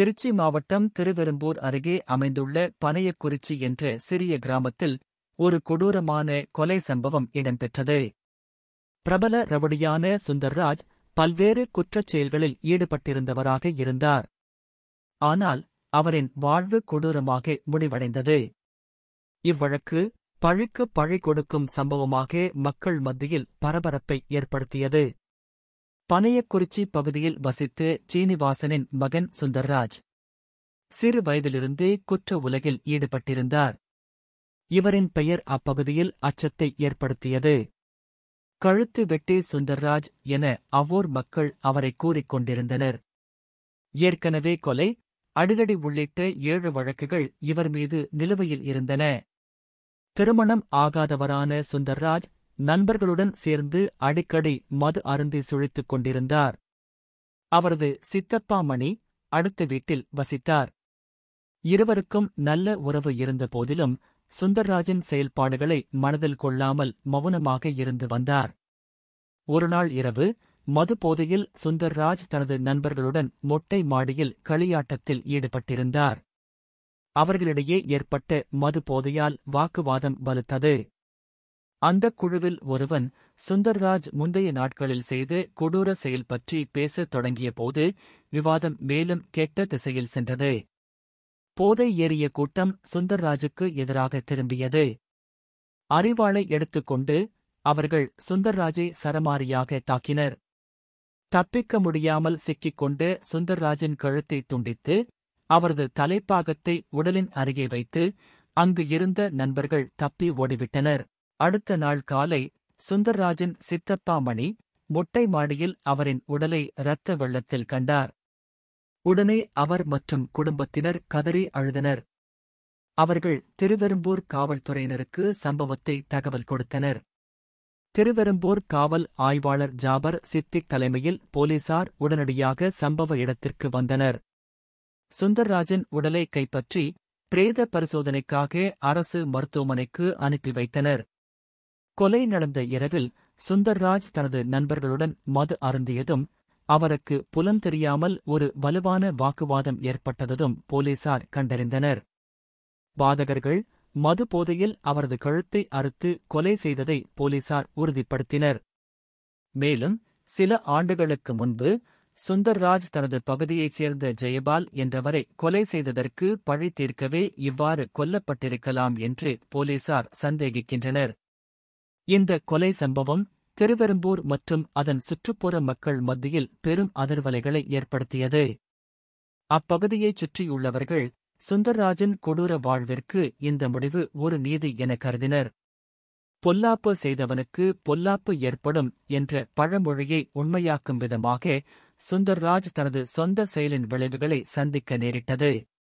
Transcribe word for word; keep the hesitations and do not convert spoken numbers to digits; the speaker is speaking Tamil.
திருச்சி மாவட்டம் திருவெரும்பூர் அருகே அமைந்துள்ள பனையக்குறிச்சி என்ற சிறிய கிராமத்தில் ஒரு கொடூரமான கொலை சம்பவம் இடம்பெற்றது. பிரபல ரவுடியான சுந்தர்ராஜ் பல்வேறு குற்றச் செயல்களில் ஈடுபட்டிருந்தவராக இருந்தார். ஆனால் அவரின் வாழ்வு கொடூரமாக முடிவடைந்தது. இவ்வழக்கு பழிக்கு பழி கொடுக்கும் சம்பவமாக மக்கள் மத்தியில் பரபரப்பை ஏற்படுத்தியது. பனையக்குறிச்சி பகுதியில் வசித்து சீனிவாசனின் மகன் சுந்தர்ராஜ் சிறு வயதிலிருந்தே குற்ற உலகில் ஈடுபட்டிருந்தார். இவரின் பெயர் அப்பகுதியில் அச்சத்தை ஏற்படுத்தியது. கழுத்து வெட்டி சுந்தர்ராஜ் என அவ்வூர் மக்கள் அவரை கூறிக்கொண்டிருந்தனர். ஏற்கனவே கொலை, அடிதடி உள்ளிட்ட ஏழு வழக்குகள் இவர் மீது நிலுவையில் இருந்தன. திருமணம் ஆகாதவரான சுந்தர்ராஜ் நண்பர்களுடன் சேர்ந்து அடிக்கடி மது அருந்தி சுழித்துக் கொண்டிருந்தார். அவரது சித்தப்பா மணி அடுத்த வீட்டில் வசித்தார். இருவருக்கும் நல்ல உறவு இருந்த போதிலும் சுந்தர்ராஜின் செயல்பாடுகளை மனதில் கொள்ளாமல் மௌனமாக இருந்து வந்தார். ஒருநாள் இரவு மது போதையில் சுந்தர்ராஜ் தனது நண்பர்களுடன் மொட்டை மாடியில் களியாட்டத்தில் ஈடுபட்டிருந்தார். அவர்களிடையே ஏற்பட்ட மது போதையால் வாக்குவாதம் வலுத்தது. அந்தக் குழுவில் ஒருவன் சுந்தர்ராஜ் முந்தைய நாட்களில் செய்த கொடூர செயல் பற்றி பேசத் தொடங்கியபோது விவாதம் மேலும் கெட்ட திசையில் சென்றது. போதை ஏறிய கூட்டம் சுந்தர்ராஜுக்கு எதிராக திரும்பியது. அரிவாளை எடுத்துக்கொண்டு அவர்கள் சுந்தர்ராஜை சரமாரியாக தாக்கினர். தப்பிக்க முடியாமல் சிக்கிக் கொண்டு சுந்தர்ராஜின் கழுத்தை துண்டித்து அவரது தலைப்பாகத்தை உடலின் அருகே வைத்து அங்கு இருந்த நண்பர்கள் தப்பி ஓடிவிட்டனர். அடுத்த நாள் காலை சுந்தர்ராஜின் சித்தப்பா மணி மொட்டை மாடியில் அவரின் உடலை இரத்த வெள்ளத்தில் கண்டார். உடனே அவர் மற்றும் குடும்பத்தினர் கதறி அழுதனர். அவர்கள் திருவெரும்பூர் காவல்துறையினருக்கு சம்பவத்தை தகவல் கொடுத்தனர். திருவெரும்பூர் காவல் ஆய்வாளர் ஜாபர் சித்திக் தலைமையில் போலீசார் உடனடியாக சம்பவ இடத்திற்கு வந்தனர். சுந்தர்ராஜின் உடலை கைப்பற்றி பிரேத பரிசோதனைக்காக அரசு மருத்துவமனைக்கு அனுப்பி வைத்தனர். கொலை நடந்த இரவில் சுந்தர்ராஜ் தனது நண்பர்களுடன் மது அருந்தியதும் அவருக்கு புலம் தெரியாமல் ஒரு வலுவான வாக்குவாதம் ஏற்பட்டதும் போலீசார் கண்டறிந்தனர். பாதகர்கள் மது போதையில் அவரது கழுத்தை அறுத்து கொலை செய்ததை போலீசார் உறுதிப்படுத்தினர். மேலும் சில ஆண்டுகளுக்கு முன்பு சுந்தர்ராஜ் தனது பகுதியைச் சேர்ந்த ஜெயபால் என்றவரை கொலை செய்ததற்கு பழி தீர்க்கவே இவ்வாறு கொல்லப்பட்டிருக்கலாம் என்று போலீசார் சந்தேகிக்கின்றனர். இந்த கொலை சம்பவம் திருவெரும்பூர் மற்றும் அதன் சுற்றுப்புற மக்கள் மத்தியில் பெரும் அதிர்வலைகளை ஏற்படுத்தியது. அப்பகுதியைச் சுற்றியுள்ளவர்கள் சுந்தர்ராஜின் கொடூர வாழ்விற்கு இந்த முடிவு ஒரு நீதி என கருதினர். பொல்லாப்பு செய்தவனுக்கு பொல்லாப்பு ஏற்படும் என்ற பழமொழியை உண்மையாக்கும் விதமாக சுந்தர்ராஜ் தனது சொந்த செயலின் விளைவுகளை சந்திக்க நேரிட்டது.